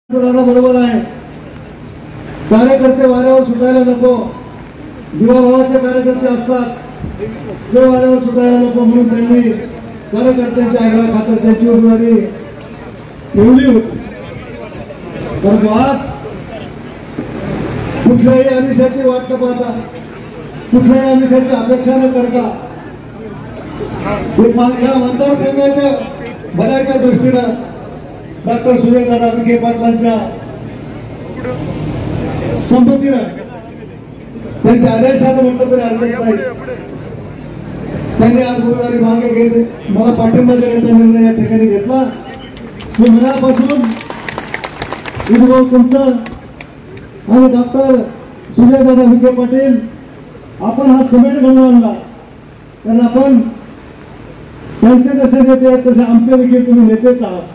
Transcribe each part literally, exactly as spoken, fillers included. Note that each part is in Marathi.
बरोबर आहे, कार्यकर्ते वाऱ्यावर सुटायला नको, जीवाभावाचे कार्यकर्ते असतात, ते वाऱ्यावर सुटायला नको म्हणून त्यांनी कार्यकर्त्यांच्या आग्रह खातर त्यांची उमेदवारी ठेवली होती। परंतु आज कुठल्याही आमिषाची वाट न पाहता, कुठल्याही आमिषाची अपेक्षा न करता या मतदारसंघाच्या भल्याच्या दृष्टीनं डॉक्टर सुजयदादा विखे पाटलांच्या संमतीनं त्यांच्या आदेशानं म्हटलं तरी हरकत नाही, त्यांनी आज उमेदवारी मागे घेतली। मला पाठिंबा देण्याचा निर्णय या ठिकाणी घेतला। मी मनापासून विजयभाऊ तुमचं आणि डॉक्टर सुजयदादा विखे पाटील आपण हा समेट घडवून आणला, कारण आपण त्यांचे जसे नेते आहेत तसे आमचे देखील तुम्ही नेतेच आहात।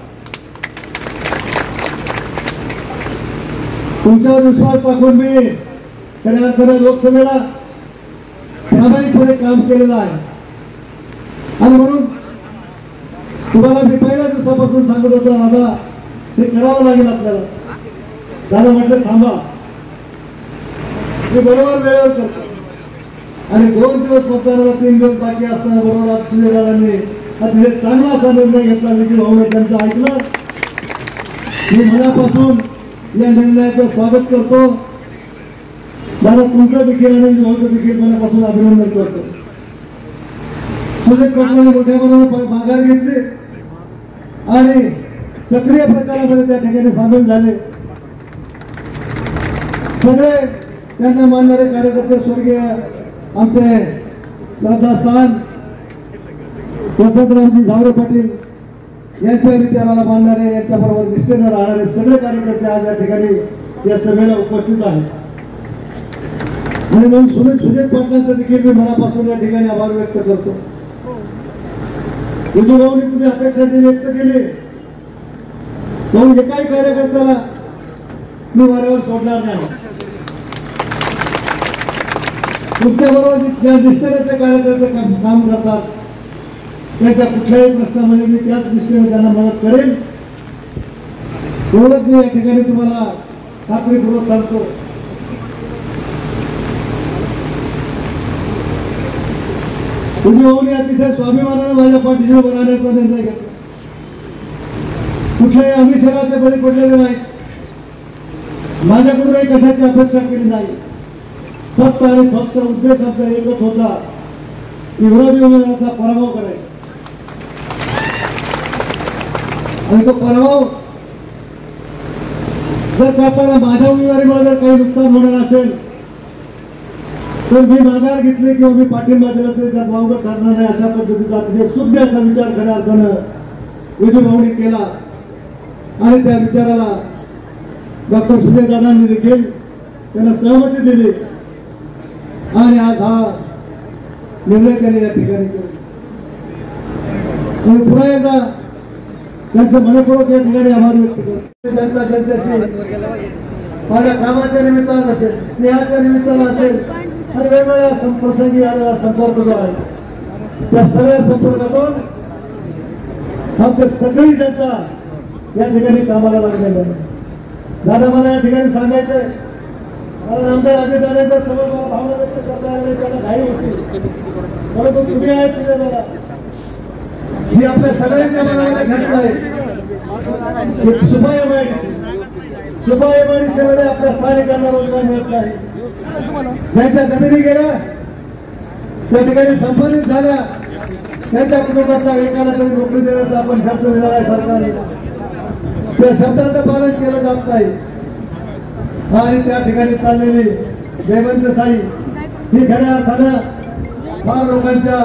तुमच्यावर विश्वास टाकून मी खऱ्या लोकसभेला प्रामाणिकपणे काम केलेलं आहे आणि म्हणून तुम्हाला मी पहिल्या दिवसापासून सांगत होतो, दादा हे करावं लागेल आपल्याला। दादा म्हटलं थांबा, मी बरोबर वेळेवर करतो आणि दोन दिवस मतदानाला तीन दिवस बाकी असताना बरोबर आज सुजयदादांनी अतिशय चांगला असा निर्णय घेतला। विखे भाऊने त्यांचं ऐकलं। मी मनापासून या निर्णयाचं स्वागत करतो। दादा तुमचं देखील आणि भाऊचं देखील मनापासून अभिनंदन करतो। सुजय पाटलांनी मोठ्या प्रमाणात माघार घेतली आणि सक्रिय प्रचारामध्ये त्या ठिकाणी सामील झाले। सगळे त्यांना मानणारे कार्यकर्ते स्वर्गीय आमचे श्रद्धास्थान वसंतरावजी झावरे पाटील यांच्या विचाराला मानणारे, यांच्या बरोबर निष्ठेने राहणारे सगळे कार्यकर्ते आज या ठिकाणी या सभेला उपस्थित आहेत आणि म्हणून सुजय सुजय पाटलांचं देखील मी मनापासून या ठिकाणी आभार व्यक्त करतो। विजयभाऊंनी तुम्ही अपेक्षा जी व्यक्त केली, म्हणून एकाही कार्यकर्त्याला मी वाऱ्यावर सोडणार नाही। तुमच्या बरोबर ज्या निष्ठेने ते कार्यकर्ते काम करतात, त्यांच्या कुठल्याही प्रश्नामध्ये मी त्याच दृष्टीने त्यांना मदत करेन, एवढंच मी या ठिकाणी तुम्हाला खात्रीपूर्वक सांगतो। विजयभाऊंनी अतिशय स्वाभिमानाने माझ्या पाठीशी उभं राहण्याचा निर्णय घेतला। कुठल्याही आमिषाचे बळी पडलेले नाही, माझ्याकडूनही कशाची अपेक्षा केली नाही। फक्त आणि फक्त उद्देश आमचा एकच होता, विरोधी उमेदवाराचा पराभव करायचा आणि तो पराभव जर करताना माझ्या उमेदवारीमुळे जर काही नुकसान होणार असेल तर मी माघार घेतली किंवा मी पाठिंबा दिला तरी त्यात वावगं ठरणार नाही, अशा पद्धतीचा अतिशय शुद्ध असा विचार खऱ्या अर्थानं विजयभाऊंनी केला आणि त्या विचाराला डॉक्टर सुजयदादांनी देखील त्यांना सहमती दिली आणि आज हा निर्णय त्यांनी या ठिकाणी केला। आणि पुन्हा एकदा त्यांचं मनपूर्वक या ठिकाणी आभार व्यक्त करतो। त्यांचा त्यांच्याशी माझ्या कामाच्या निमित्तानं असेल, स्नेहाच्या निमित्तानं असेल आणि वेगवेगळ्या प्रसंगी आलेला संपर्क जो आहे, त्या सगळ्या संपर्कातून आमच्या सगळी जनता या ठिकाणी कामाला लागलेली आहे। दादा मला या ठिकाणी सांगायचंय, मला नामदार अजितदादांच्या समोर मला भावना व्यक्त करता आली, त्याला घाई होती, परंतु तुम्ही आहेत सुजयदादा, ही आपल्या सगळ्यांच्या मनामध्ये घटना आहे। सुभा एमआयडीसी सुभा एमआयडीसीमध्ये आपल्या स्थानिकांना रोजगार मिळत नाही, ज्यांच्या जमिनी गेल्या त्या ठिकाणी संपादित झाल्या, त्यांच्या कुटुंबातल्या एकाला तरी नोकरी देण्याचा आपण शब्द दिला आहे सरकारने, त्या शब्दाचं पालन केलं जात नाही आणि त्या ठिकाणी चाललेली बेबंदशाही ही खऱ्या अर्थानं फार लोकांच्या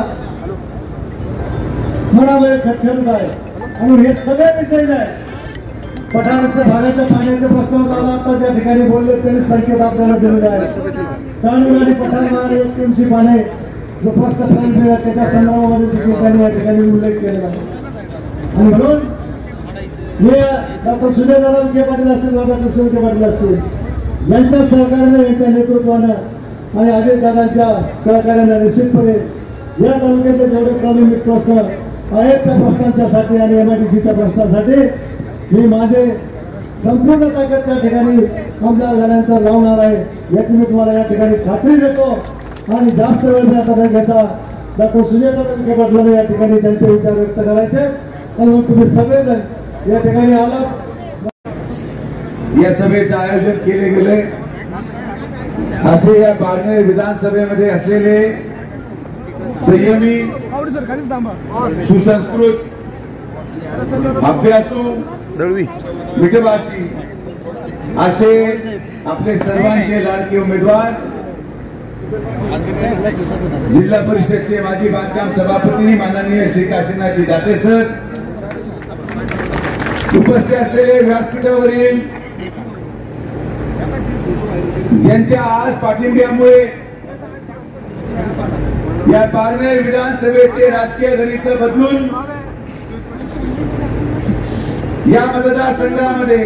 मनामध्ये खटखटत आहे आणि हे सगळे विषय आहे। पठाराच्या भागाच्या पाण्याच्या प्रश्नावर दादा आता त्या ठिकाणी बोलले, त्यांनी संकेत आपल्याला दिलेले आहे। कानून आणि पठार महार एक टीमशी पाणे जो प्रश्न पाणी त्याच्या संदर्भामध्ये देखील त्यांनी या ठिकाणी उल्लेख केलेला आहे आणि म्हणून हे डॉक्टर सुजयदादा विखे पाटील असतील, दादा कृष्ण विखे पाटील असतील, यांच्या सहकार्याने, यांच्या नेतृत्वानं आणि अजितदादांच्या सहकार्याने निश्चितपणे या तालुक्यातले जेवढे प्राथमिक प्रश्न आहेत त्या प्रश्नांसाठी आणि एमआयडीसीच्या प्रश्नासाठी मी माझे संपूर्ण ताकद त्या ठिकाणी आमदार झाल्यानंतर लावणार आहे याची मी तुम्हाला या ठिकाणी खात्री देतो। आणि जास्त वेळ मी आता न घेता डॉक्टर सुजाता विखे पाटलांना या ठिकाणी त्यांचे विचार व्यक्त करायचे आणि तुम्ही सगळेजण या ठिकाणी आलात। या सभेचं आयोजन केले गेले असे या पारनेर विधानसभेमध्ये असलेले संयमी सुसंस्कृत अभ्यासू मिठभाषी असे आपले सर्वांचे लाडके उमेदवार जिल्हा परिषदचे माजी बांधकाम सभापती माननीय श्री काशीनाथजी दाते सर, उपस्थित असलेले व्यासपीठावरील ज्यांच्या आज पाठिंब्यामुळे या पारनेर विधानसभेचे राजकीय गणित बदलून या मतदारसंघामध्ये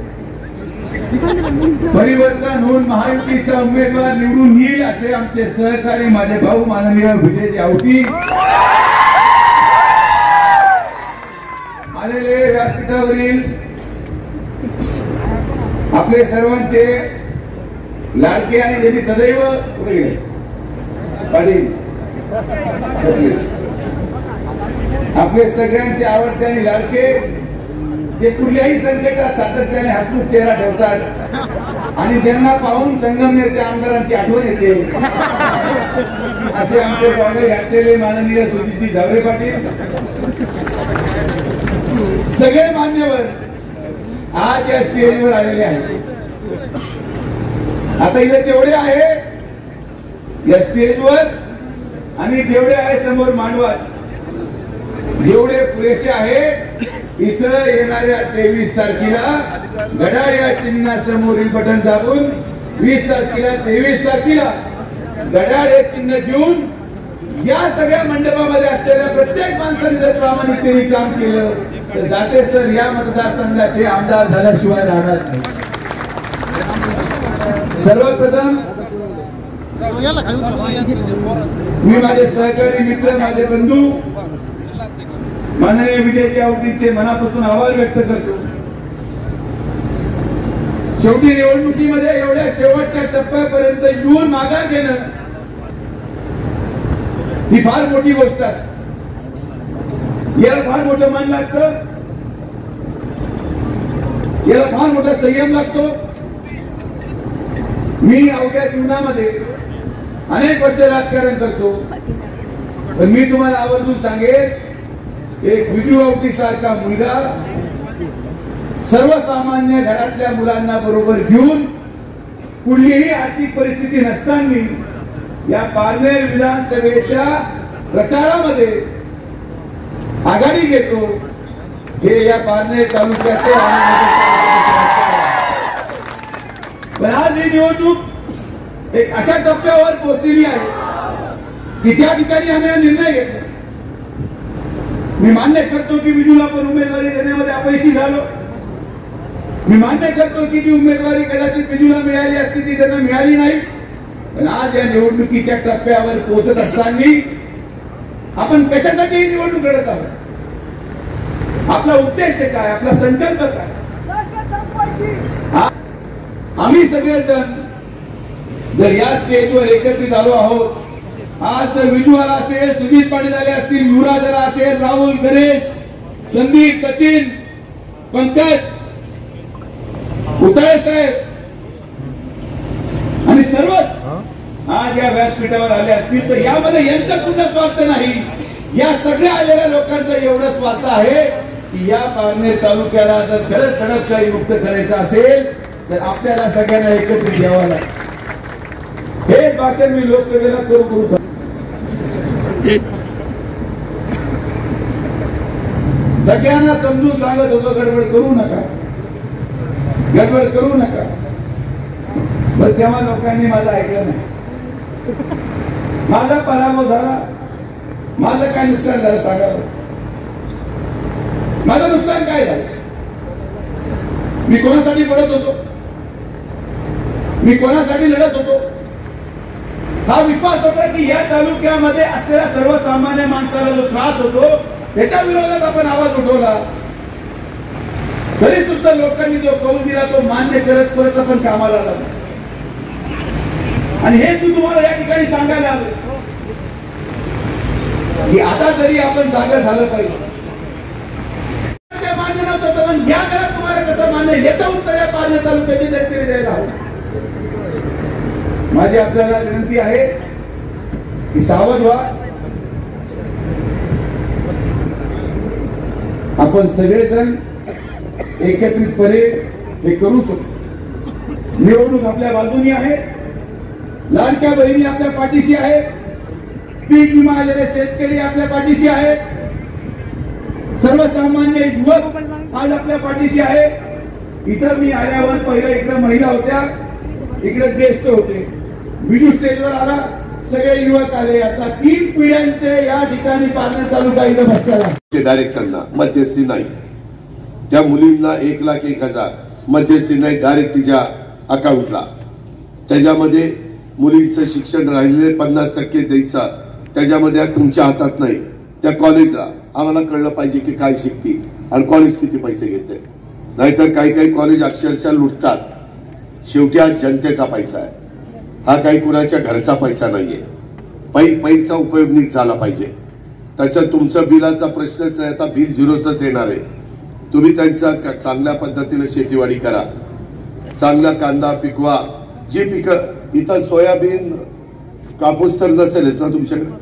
परिवर्तन होऊन महायुतीचा उमेदवार निवडून येईल असे आमचे सहकारी माझे भाऊ माननीय विजयजी आवटी आलेले व्यासपीठावरील आपले सर्वांचे लाडके आणि ज्यांनी सदैव पुढे गेले पाटील आपले सगळ्यांचे आवडते आणि लाडके जे कुठल्याही संकटात सातत्याने हसमुख चेहरा ठेवतात आणि ज्यांना पाहून संगमनेरच्या आमदारांची आठवण येते असे आमचे पाहुणे घातलेले माननीय सुजितजी जावरे पाटील, सगळे मान्यवर आज या स्टेजवर आलेले आहेत। आता इथे जेवढे आहे या स्टेजवर आणि जेवढे आहे समोर मांडवात, जेवढे पुरेसे आहे इथं येणाऱ्या तेवीस तारखेला घड्याळ या चिन्हासमोरील बटन दाबून वीस तारखेला तेवीस तारखेला घड्याळ हे चिन्ह घेऊन या सगळ्या मंडपामध्ये असलेल्या प्रत्येक माणसाने जर प्रामाणिकतेने काम केलं तर दाते सर या मतदारसंघाचे आमदार झाल्याशिवाय राहणार नाही। सर्वप्रथम मी माझे सहकारी मित्र माझे बंधू माननीय विजयजी आवटींचे मनापासून आभार व्यक्त करतो। शेवटी निवडणुकीमध्ये एवढ्या शेवटच्या टप्प्यापर्यंत येऊन माघार घेणं ही फार मोठी गोष्ट असते, याला फार मोठं मन लागतं, याला फार मोठा संयम लागतो। मी अवघ्या जीवनामध्ये अनेक वर्ष राजकारण करतो, पण मी तुम्हाला आवर्जून सांगेन एक विजू आवटी सारखा मुलगा सर्वसामान्य घरातल्या मुलांना बरोबर घेऊन कुठलीही आर्थिक परिस्थिती नसताना या पारनेर विधानसभेच्या प्रचारामध्ये आघाडी घेतो हे या पारनेर तालुक्याचे पण आज ही निवडणूक एक अशा टप्प्यावर पोहोचलेली आहे की त्या ठिकाणी आम्ही निर्णय घेतला। मी मान्य करतो की विजूला पण उमेदवारी देण्यामध्ये अपयशी झालो, मी मान्य करतो की ती उमेदवारी कदाचित विजूला मिळाली असती ती त्यांना मिळाली नाही, पण आज या निवडणुकीच्या टप्प्यावर पोहोचत असताना आपण कशासाठी ही निवडणूक लढत आहोत, आपला उद्देश काय, आपला संकल्प काय। आम्ही सगळेजण जर या स्टेजवर एकत्रित आलो आहोत, आज जर विजू आला असेल, सुजित पाटील आले असतील, युवराज आला असेल, राहुल, गणेश, संदीप, सचिन, पंकज, उचाळे साहेब आणि सर्वच आज या व्यासपीठावर आले असतील तर यामध्ये यांचा पूर्ण स्वार्थ नाही, या सगळ्या आलेल्या लोकांचा एवढा स्वार्थ आहे की या पारनेर तालुक्याला जर खरंच दडपशाही मुक्त करायचं असेल तर आपल्याला सगळ्यांना एकत्रित यावं लागेल। हेच भाषण मी लोकसभेला करू करू सगळ्यांना समजून सांगत होतो, गडबड करू नका, गडबड करू नका, पण तेव्हा लोकांनी माझं ऐकलं नाही। माझा पराभव झाला, माझं काय नुकसान झालं सांगावं, माझं नुकसान काय झालं, मी कोणासाठी लढत होतो, मी कोणासाठी लढत होतो, हा विश्वास होता की या तालुक्यामध्ये असलेल्या सर्वसामान्य माणसाला जो त्रास होतो त्याच्या विरोधात आपण आवाज उठवला। तरी सुद्धा लोकांनी जो कौल दिला तो मान्य करत परत आपण कामाला लागलो. आणि हे तू तुम्हाला या ठिकाणी सांगायला आलो की आता तरी आपण जागा झालं पाहिजे. मान्य नव्हतं पण या घरात तुम्हाला कसं मान्य याचं उत्तर या पालघर तालुक्याचे तरी द्यायला हवं. माझी आपल्याला विनंती आहे की सावध व्हा. आपण सगळेजण एकत्रितपणे हे करू शकतो. निवडणूक आपल्या बाजूनी आहे. लाडक्या बहिणी आपल्या पाठीशी आहे. पीक विमा आलेले शेतकरी आपल्या पाठीशी आहे. सर्वसामान्य युवक आज आपल्या पाठीशी आहे. इथं मी आल्यावर पहिल्या इकडे महिला होत्या, इकडे ज्येष्ठ होते. बिजू स्टेजवर आला, सगळे युवक आले. आता तीन पिढ्यांचे या ठिकाणी पालघर तालुका इथं बसलेला. डायरेक्ट त्यांना मध्यस्थी नाही. त्या मुलींना एक लाख एक हजार मध्यस्थी नाही, डायरेक्ट तिच्या अकाउंटला. त्याच्यामध्ये मुलींचं शिक्षण राहिलेले पन्नास टक्के द्यायचा, त्याच्यामध्ये तुमच्या हातात नाही. त्या कॉलेजला आम्हाला कळलं पाहिजे की काय शिकते आणि कॉलेज किती पैसे घेते. नाहीतर काही काही कॉलेज अक्षरशः लुटतात. शेवटी हा जनतेचा पैसा आहे, हा काही कुणाच्या घरचा पैसा नाहीये. पै पैसा उपयोग नीट झाला पाहिजे. त्याच्यात तुमचं बिलाचा प्रश्नच नाही. आता बिल झिरोच येणार आहे. तुम्ही त्यांचा चांगल्या पद्धतीने शेतीवाडी करा, चांगला कांदा पिकवा. जी पिकं इथं सोयाबीन कापूस तर नसेलच ना तुमच्याकडे.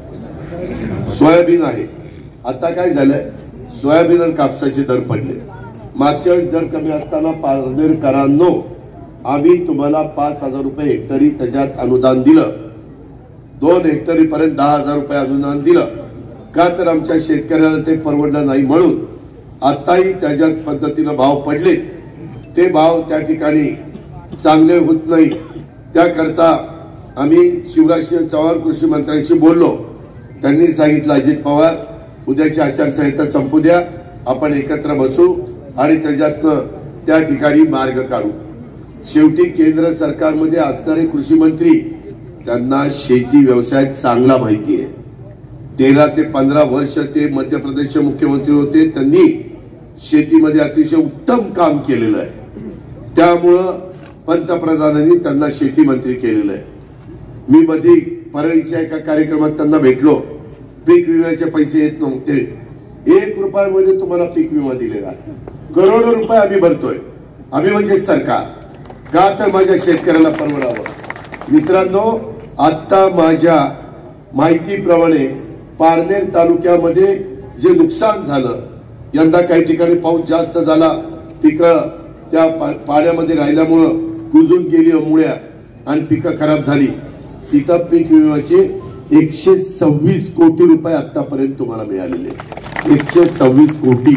सोयाबीन आहे. आता काय झालंय, सोयाबीन आणि कापसाचे दर पडले. मागच्या वेळेस दर कमी असताना पारनेरकरांनो आम्ही तुम्हाला पाच हजार रुपये हेक्टरी त्याच्यात अनुदान दिलं. दोन हेक्टरी पर्यंत दहा हजार रुपये अनुदान दिलं. का तर आमच्या शेतकऱ्याला ते परवडलं नाही म्हणून. आताही त्याच्यात पद्धतीनं भाव पडले. ते भाव त्या ठिकाणी चांगले होत नाही. त्याकरता आम्ही शिवराजसिंह चव्हाण कृषी मंत्र्यांशी बोललो. त्यांनी सांगितलं अजित पवार उद्याची आचारसंहिता संपू द्या, आपण एकत्र बसू आणि त्याच्यातनं त्या ठिकाणी मार्ग काढू. शेवटी केंद्र सरकारमध्ये असणारे कृषी मंत्री त्यांना शेती व्यवसाय चांगला माहिती आहे. तेरा ते पंधरा वर्ष ते मध्य प्रदेशचे मुख्यमंत्री होते. त्यांनी शेतीमध्ये अतिशय उत्तम काम केलेलं आहे. त्यामुळं पंतप्रधानांनी त्यांना शेती मंत्री केलेलं आहे. मी मध्ये परळीच्या एका कार्यक्रमात त्यांना भेटलो. पीक विम्याचे पैसे येत नव्हते. एक रुपयामध्ये तुम्हाला पीक विमा दिलेला आहे. करोडो रुपये आम्ही भरतोय. आम्ही म्हणजे सरकार. का तर माझ्या शेतकऱ्याला परवडावं. मित्रांनो, आता माझ्या माहितीप्रमाणे पारनेर तालुक्यामध्ये जे नुकसान झालं, यंदा काही ठिकाणी पाऊस जास्त झाला, पिकं त्या पाण्यामध्ये राहिल्यामुळं कुजून गेली मुळ्या आणि पिकं खराब झाली. तिथं पीक विम्याचे एकशे सव्वीस कोटी रुपये आतापर्यंत तुम्हाला मिळालेले. एकशे सव्वीस कोटी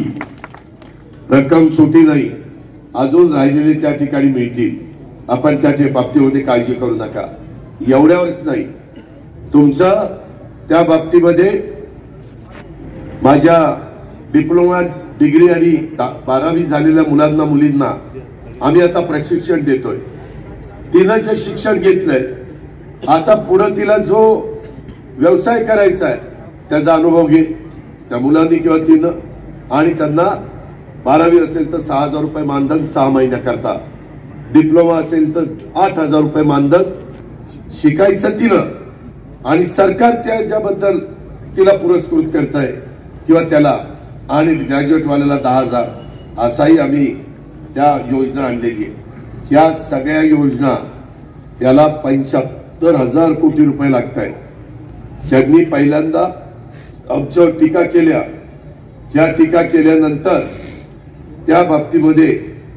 रक्कम छोटी नाही. अजून राहिलेले त्या ठिकाणी मिळतील. आपण त्या बाबतीमध्ये काळजी करू नका. एवढ्यावरच नाही, तुमचं त्या बाबतीमध्ये माझ्या डिप्लोमा डिग्री आणि बारावी झालेल्या मुलांना मुलींना आम्ही आता प्रशिक्षण देतोय. तिनं जे शिक्षण घेतलंय, आता पुढे तिला जो व्यवसाय करायचा आहे त्याचा अनुभव घे त्या मुलांनी किंवा तिनं. आणि त्यांना बारावी असेल तर सहा हजार रुपये मानधन सहा महिन्या करता, डिप्लोमा असेल तर आठ हजार रुपये मानधन. शिकायचं तिनं आणि सरकार त्याच्याबद्दल तिला पुरस्कृत करताय किंवा त्याला. आणि ग्रॅज्युएट वाल्याला दहा हजार असाही आम्ही त्या योजना आणलेली आहे. या सगळ्या योजना याला पंच्याहत्तर हजार कोटी रुपये लागत आहेत. त्यांनी पहिल्यांदा आमच्यावर टीका केल्या. या टीका केल्यानंतर त्या बाबतीमध्ये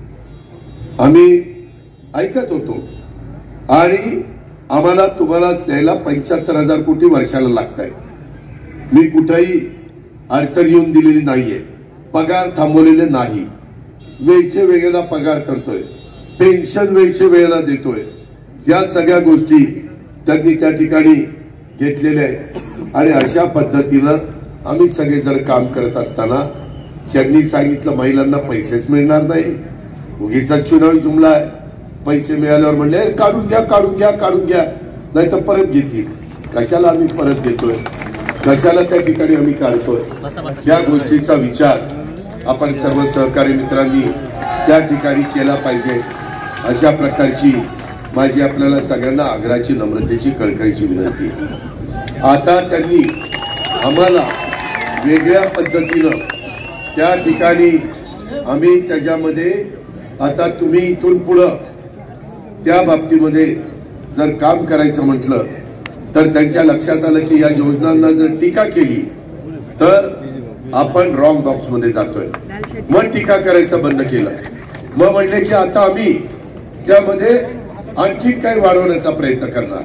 आम्ही ऐकत होतो आणि आम्हाला तुम्हालाच द्यायला पंच्याहत्तर हजार कोटी वर्षाला लागत आहे. मी कुठेही अडचण येऊन दिलेली नाहीये. पगार थांबवलेले नाही. वेळचे वेळेला पगार करतोय. पेन्शन वेळचे वेळेला देतोय. या सगळ्या गोष्टी त्यांनी त्या ठिकाणी घेतलेल्या आहेत. आणि अशा पद्धतीनं आम्ही सगळेजण काम करत असताना त्यांनी सांगितलं महिलांना पैसेच मिळणार नाही. उगीचा चुनावी जुमला आहे. पैसे मिळाल्यावर म्हणले काढून घ्या काढून घ्या काढून घ्या, नाही तर परत घेतील. कशाला आम्ही परत घेतोय, कशाला त्या ठिकाणी आम्ही काढतोय. या गोष्टीचा विचार आपण सर्व सहकारी मित्रांनी त्या ठिकाणी केला पाहिजे, अशा प्रकारची माझी आपल्याला सगळ्यांना आग्रहाची, नम्रतेची, कळकळीची विनंती. आता त्यांनी आम्हाला वेगळ्या पद्धतीनं त्या ठिकाणी आम्ही त्याच्यामध्ये आता तुम्ही इथून पुढं त्या बाबतीमध्ये जर काम करायचं म्हटलं तर त्यांच्या लक्षात आलं की या योजनांना जर टीका केली तर आपण रॉंग बॉक्स मध्ये जातोय. मग टीका करायचं बंद केलं. मग म्हणले की आता आम्ही त्यामध्ये आणखी काही वाढवण्याचा प्रयत्न करणार.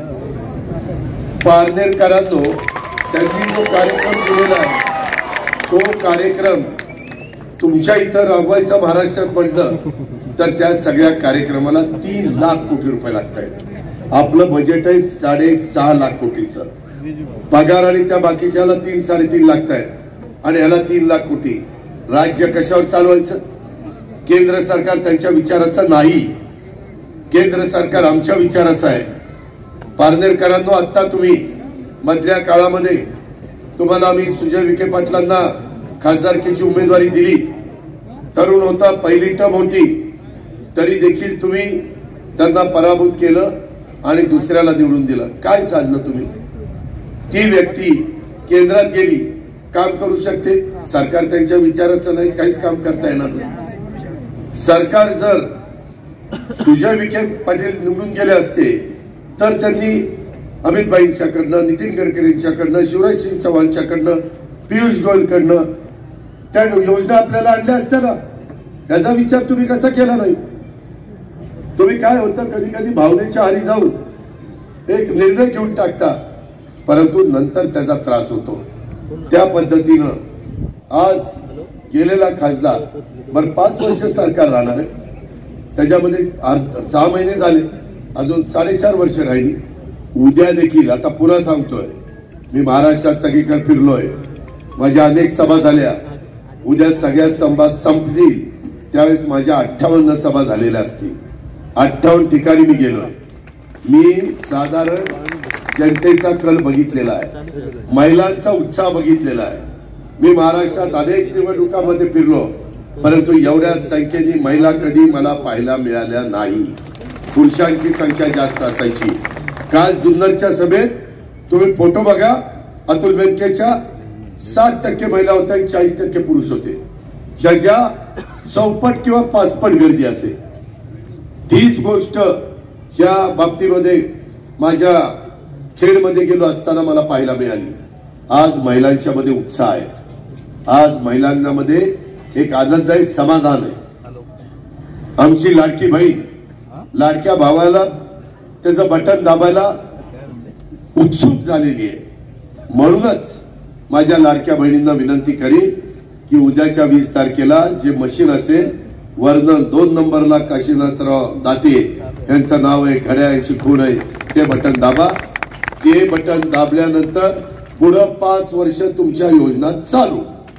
पारनेरकरांनो, त्यांनी जो कार्यक्रम केलेला आहे तो कार्यक्रम तुमच्या इथं राबवायचा महाराष्ट्रात म्हटलं तर त्या सगळ्या कार्यक्रमाला तीन लाख कोटी रुपये लागत आहेत. आपलं बजेट आहे साडेसहा लाख कोटीचं. पगार आणि त्या बाकीच्याला तीन साडेतीन लागत आहेत आणि याला तीन लाख कोटी. राज्य कशावर चालवायचं? केंद्र सरकार त्यांच्या विचाराचं नाही, केंद्र सरकार आमच्या विचाराचं आहे. पारनेरकरांनो, आता तुम्ही मधल्या काळामध्ये तुम्हाला आम्ही सुजय विखे पाटलांना खासदारकीची उमेदवारी दिली. तरुण होता, पहिली टर्म होती, तरी देखील तुम्ही त्यांना पराभूत केलं आणि दुसऱ्याला निवडून दिलं. काय साधलं तुम्ही? ती व्यक्ती केंद्रात गेली, काम करू शकते. सरकार त्यांच्या विचाराचं नाही, काहीच काम करता येणार नाही. सरकार जर सुजय विखे पाटील निवडून गेले असते तर त्यांनी अमित भाईंच्याकडनं, नितीन गडकरींच्याकडनं, शिवराज सिंग चौहानच्याकडनं, पियुष गोयलकडनं त्या योजना आपल्याला आणल्या असत्या ना. याचा विचार तुम्ही कसा केला नाही? तुम्ही काय होतं, कधी कधी भावनेच्या आरी जाऊन एक निर्णय घेऊन टाकता, परंतु नंतर त्याचा त्रास होतो. त्या पद्धतीनं आज गेलेला खासदार बरं पाच वर्ष सरकार राहणार आहे, त्याच्यामध्ये सहा महिने झाले, अजून साडेचार वर्ष राहिली. उद्या देखील आता पुन्हा सांगतोय, मी महाराष्ट्रात सगळीकडे फिरलोय, माझ्या अनेक सभा झाल्या. उद्या सगळ्या सभा संपतील त्यावेळेस माझ्या अठ्ठावन्न सभा झालेल्या असतील. अठ्ठावन्न ठिकाणी मी गेलोय. मी साधारण जनतेचा कल बघितलेला आहे, महिलांचा उत्साह बघितलेला आहे. मी महाराष्ट्रात अनेक निवडणुकांमध्ये फिरलो, परंतु एवढ्या संख्येने महिला कधी मला पाहायला मिळाल्या नाही. पुरुषांची संख्या जास्त असायची. काल जुन्नरच्या सभेत तुम्ही फोटो बघा, अतुल बेनकेच्या साठ टक्के महिला होत्या आणि चाळीस टक्के पुरुष होते. ज्याच्या चौपट किंवा पाचपट गर्दी असे. तीच गोष्ट या बाबतीमध्ये माझ्या खेडमध्ये गेलो असताना मला पाहायला मिळाली. आज महिलांच्या मध्ये उत्साह आहे, आज महिलांमध्ये एक आनंददायी समाधान आहे. आमची लाडकी बहीण लाडक्या भावाला त्याचं बटन दाबायला उत्सुक झालेली आहे. म्हणूनच माझ्या लाडक्या बहिणींना विनंती करीन की उद्याच्या वीस तारखेला जे मशीन असेल, वर्ण दोन नंबरला काशीनाथराव दाते यांचं नाव आहे, घड्याळाची खूण आहे, ते बटन दाबा. ते बटन दाबल्यानंतर पुढं पाच वर्ष तुमच्या योजना चालू.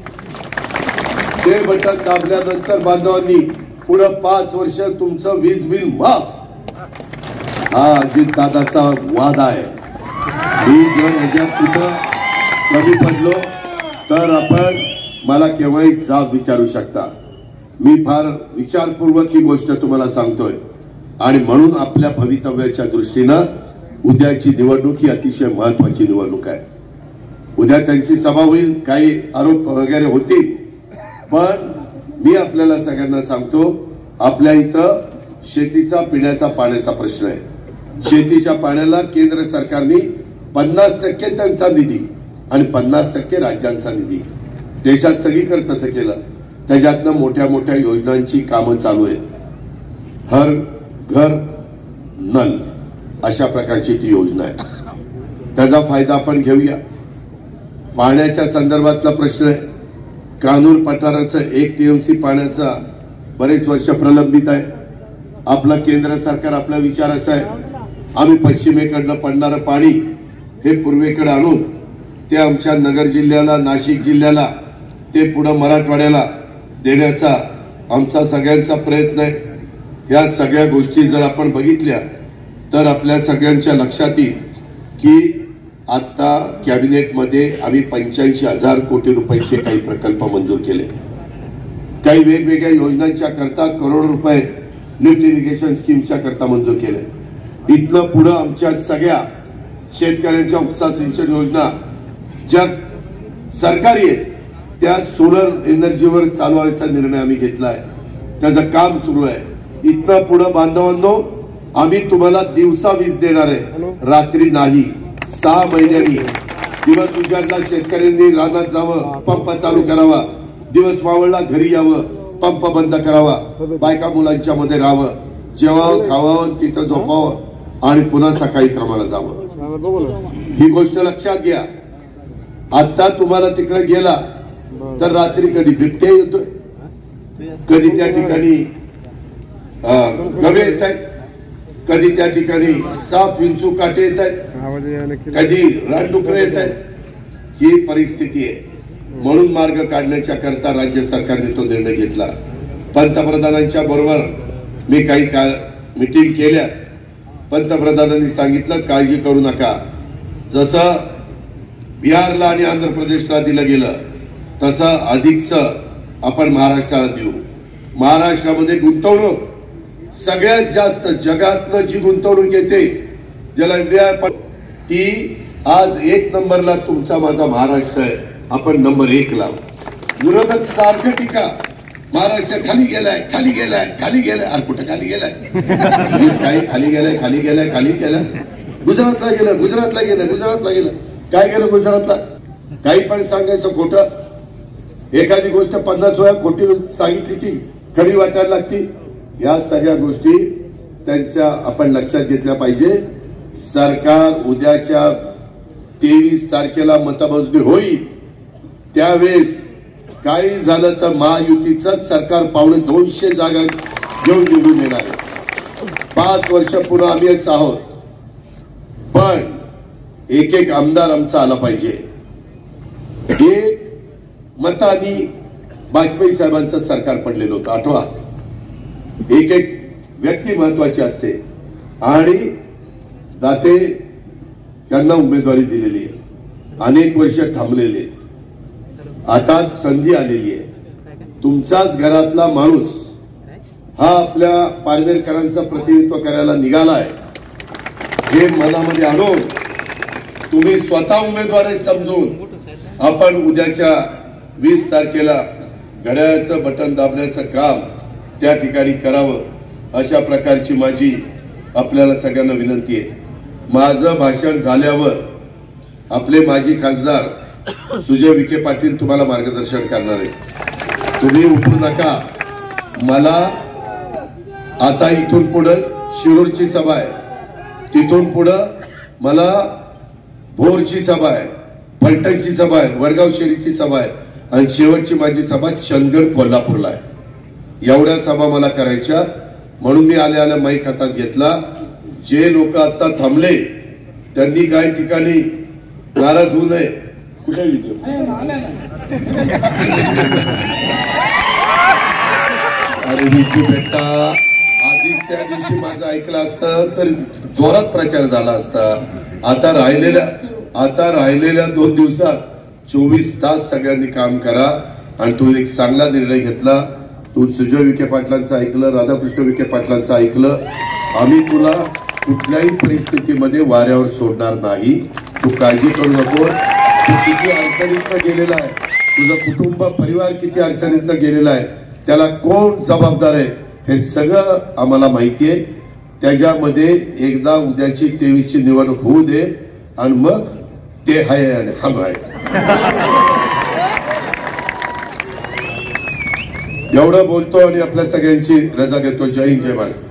ते बटन दाबल्यानंतर बांधवांनी पुढं पाच वर्ष तुमचं वीज बिल माफ. हा अजित दादाचा वाद आहे. मी जर ह्याच्यात कुठं कमी पडलो तर आपण मला केव्हाही जाब विचारू शकता. मी फार विचारपूर्वक ही गोष्ट तुम्हाला सांगतोय आणि म्हणून आपल्या भवितव्याच्या दृष्टीनं उद्याची निवडणूक ही अतिशय महत्वाची निवडणूक आहे. उद्या त्यांची सभा होईल, काही आरोप वगैरे होतील, पण मी आपल्याला सगळ्यांना सांगतो, आपल्या इथं शेतीचा, पिण्याचा पाण्याचा प्रश्न आहे. शेतीच्या पाण्याला केंद्र सरकारने पन्नास टक्के त्यांचा निधी आणि पन्नास टक्के राज्यांचा निधी, देशात सगळीकडे तसं केलं. त्याच्यातनं मोठ्या मोठ्या योजनांची कामं चालू आहेत. हर घर नल अशा प्रकारची ती योजना आहे. त्याचा फायदा आपण घेऊया. पाण्याच्या संदर्भातला प्रश्न आहे. कानूर पठाराचं एक टीएमसी पाण्याचा बरेच वर्ष प्रलंबित आहे. आपलं केंद्र सरकार आपल्या विचाराचं आहे. आम्ही पश्चिमेकडनं पडणारं पाणी हे पूर्वेकडे आणून ते आमच्या नगर जिल्ह्याला, नाशिक जिल्ह्याला, ते पुढं मराठवाड्याला देण्याचा आमचा सगळ्यांचा प्रयत्न आहे. या सगळ्या गोष्टी जर आपण बघितल्या तर आपल्या सगळ्यांच्या लक्षात येईल की आता कॅबिनेटमध्ये आम्ही पंच्याऐंशी हजार कोटी रुपयाचे काही प्रकल्प मंजूर केले. काही वेगवेगळ्या योजनांच्या करता करोड रुपये लिफ्ट इरिगेशन स्कीमच्या करता मंजूर केले. इथनं पुढे आमच्या सगळ्या शेतकऱ्यांच्या उपसा सिंचन योजना ज्या सरकारी आहेत त्या सोलर एनर्जीवर चालवायचा निर्णय आम्ही घेतलाय. त्याचं काम सुरू आहे. इथनं पुढे बांधवांनो आम्ही तुम्हाला दिवसा वीज देणार आहे, रात्री नाही. सहा महिन्यांनी दिवस उजाडला शेतकऱ्यांनी रानात जावं, पंप चालू करावा, दिवस मावळला घरी यावं, पंप बंद करावा, बायका मुलांच्या मध्ये राहावं, जेवावं खावावं, तिथं झोपावं आणि पुन्हा सकाळी कामाला जावं. ही गोष्ट लक्षात घ्या. आता तुम्हाला तिकडे गेला तर रात्री कधी बिबट्या येतोय, कधी त्या ठिकाणी गवे येत आहेत, कधी त्या ठिकाणी साप विंचू काटे येत आहेत, कधी रानडुकरं येत आहेत. ही परिस्थिती आहे. म्हणून मार्ग काढण्याच्या करता राज्य सरकारने तो निर्णय घेतला. पंतप्रधानांच्या बरोबर मी काही काळ मीटिंग केल्या. पंतप्रधानांनी सांगितलं काळजी करू नका, जसं बिहारला आणि आंध्र प्रदेशला दिलं गेलं तसं अधिकच आपण महाराष्ट्राला देऊ. महाराष्ट्रामध्ये गुंतवणूक सगळ्यात जास्त जगातनं जी गुंतवणूक येते ज्याला इंडिया, ती आज एक नंबरला तुमचा माझा महाराष्ट्र आहे. आपण नंबर एक ला. विरोधक सारखं टीका, महाराष्ट्र खाली गेलाय खाली गेलाय खाली गेलाय. अरे कुठं खाली गेलाय? काही खाली गेलाय खाली गेलाय खाली गेलाय. गुजरातला गेलं गुजरातला गेलं गुजरातला गेलं. काय गेलं गुजरातला? काही पण सांगायचं खोटं. एखादी गोष्ट पन्नास वेळा खोटी सांगितली की खरी वाटायला लागती. या सगळ्या गोष्टी त्यांच्या आपण लक्षात घेतल्या पाहिजे. सरकार उद्याच्या तेवीस तारखेला मतमोजणी होईल त्यावेळेस काही झालं तर महायुतीचंच सरकार पावणे दोनशे जागा घेऊन निवडून येणार आहे. पाच वर्ष पुन्हा आम्हीच आहोत, पण एक एक आमदार आमचा आला पाहिजे. एक मतानी वाजपेयी साहेबांचं सरकार पडलेलं होतं, आठवा. एक एक व्यक्ती महत्वाची असते आणि दाते यांना उमेदवारी दिलेली आहे. अनेक वर्ष थांबलेले. आता संधी आलेली आहे. तुमचाच घरातला माणूस हा आपल्या पारनेरकरांचं प्रतिनिधित्व करायला निघालाय हे मनामध्ये आणून तुम्ही स्वतः उमेदवारी समजून आपण उद्याच्या वीस तारखेला घड्याळाचं बटन दाबण्याचं काम त्या ठिकाणी करावं, अशा प्रकारची माझी आपल्याला सगळ्यांना विनंती आहे. माझं भाषण झाल्यावर आपले माजी खासदार सुजय विखे पाटील तुम्हाला मार्गदर्शन करणार आहे. तुम्ही उठू नका. मला आता इथून पुढं शिरूरची सभा आहे, तिथून पुढं मला भोरची सभा आहे, फलटणची सभा आहे, वडगाव शेरीची सभा आहे आणि शेवटची माझी सभा चंदगड कोल्हापूरला आहे. एवढ्या सभा मला करायच्या. म्हणून मी आल्या आल्या माईक हातात घेतला. जे लोक आता थांबले त्यांनी काही ठिकाणी नाराज होऊ नये. कुठे अरे विजू बेटा, आधीच त्या दिवशी माझं ऐकलं असतं तर जोरात प्रचार झाला असता. आता राहिलेल्या आता राहिलेल्या दोन दिवसात चोवीस तास सगळ्यांनी काम करा. आणि तो एक चांगला निर्णय घेतला. तू सुजय विखे पाटलांचं ऐकलं, राधाकृष्ण विखे पाटलांचं ऐकलं. आम्ही तुला कुठल्याही परिस्थितीमध्ये वाऱ्यावर सोडणार नाही. तू काळजी करू नको. तू किती अडचणीतनं गेलेला आहे, तुझं कुटुंब परिवार किती अडचणीतनं गेलेला आहे, त्याला कोण जबाबदार आहे हे सगळं आम्हाला माहिती आहे. त्याच्यामध्ये एकदा उद्याची तेवीसची निवडणूक होऊ दे आणि मग ते आहे आणि हम आहे. एवढं बोलतो आणि आपल्या सगळ्यांची रजा घेतो. जय हिंद, जय महाराष्ट्र.